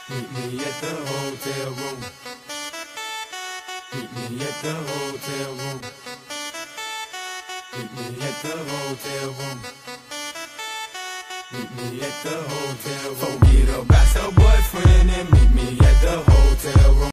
Meet me at the hotel room. Meet me at the hotel room. Meet me at the hotel room. Meet me at the hotel room. Forget about your boyfriend and meet me at the hotel room.